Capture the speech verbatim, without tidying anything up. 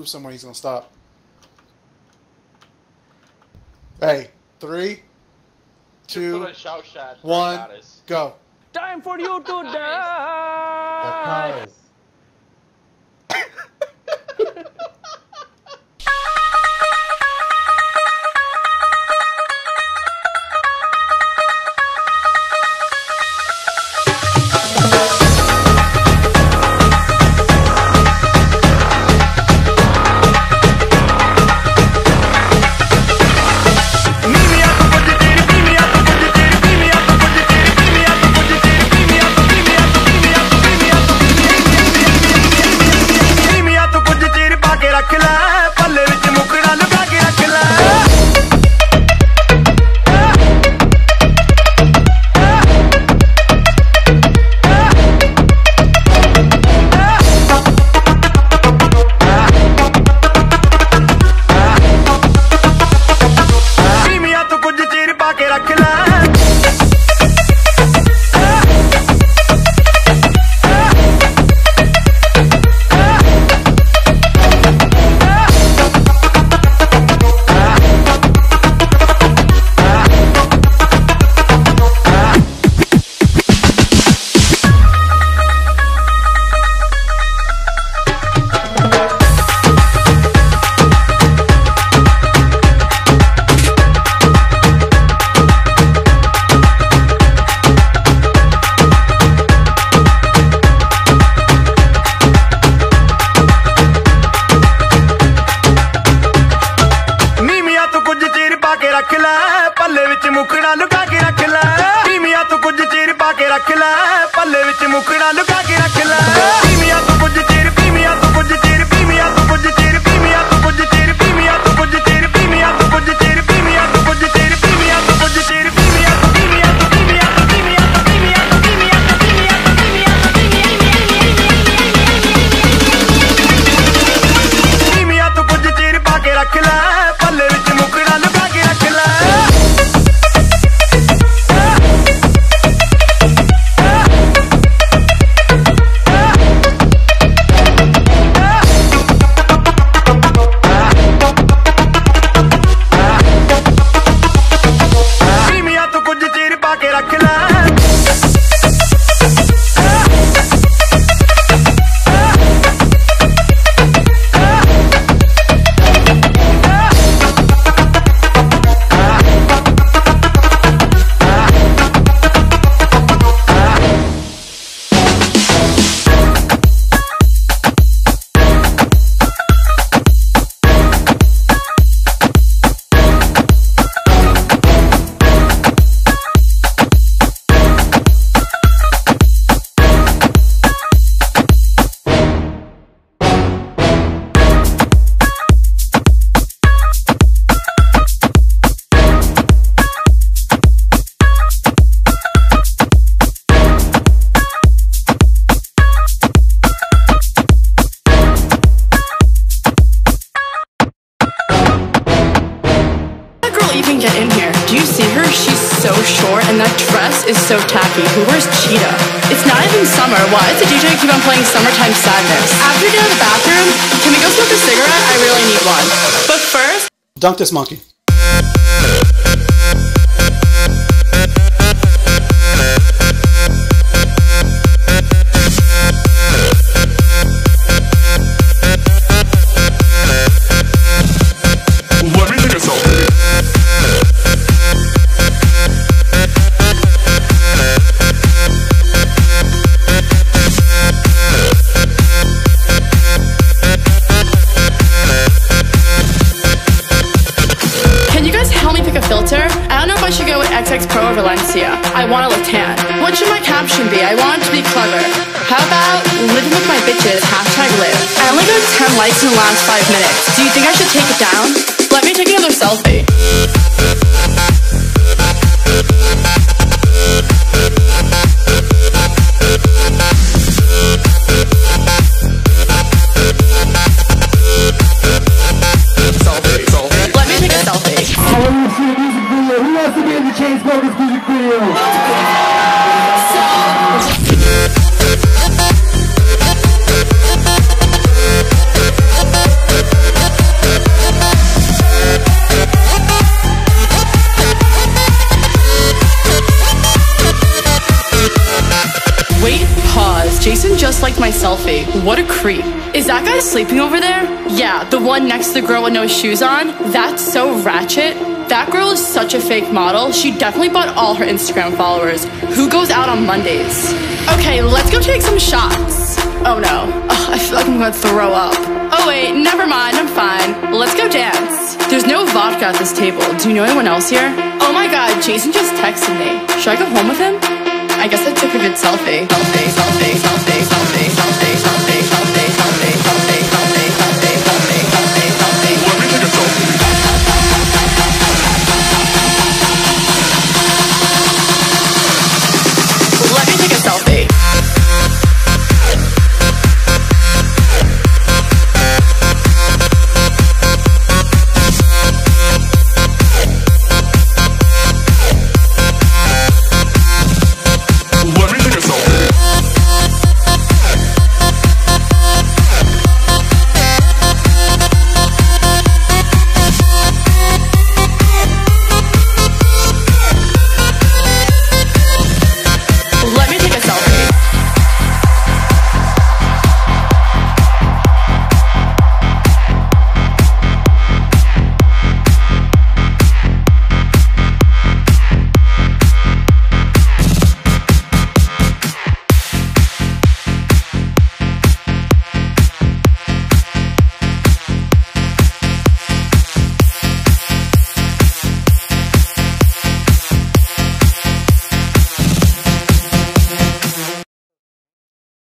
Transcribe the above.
move somewhere, he's gonna stop. Hey, three, two, one, go. Time for you to die. Is so tacky. Who wears cheetah? It's not even summer. Why does the D J keep on playing Summertime Sadness? After we get out of the bathroom, can we go smoke a cigarette? I really need one. But first... Dunk this monkey. Let me take a selfie. I should go with X X Pro or Valencia. I want to look tan. What should my caption be? I want it to be clever. How about living with my bitches, hashtag live. I only got ten likes in the last five minutes. Do you think I should take it down? Let me take another selfie. Selfie, selfie. Let me take a selfie. Who wants to be in the Chainsmokers music video? selfie. What a creep. Is that guy sleeping over there? Yeah, the one next to the girl with no shoes on? That's so ratchet. That girl is such a fake model. She definitely bought all her Instagram followers. Who goes out on Mondays? Okay, let's go take some shots. Oh no, Ugh, I feel like I'm gonna throw up. Oh wait, never mind, I'm fine. Let's go dance. There's no vodka at this table. Do you know anyone else here? Oh my god, Jason just texted me. Should I go home with him? I guess I took a good selfie. Selfie, selfie, selfie, selfie, selfie, selfie, selfie.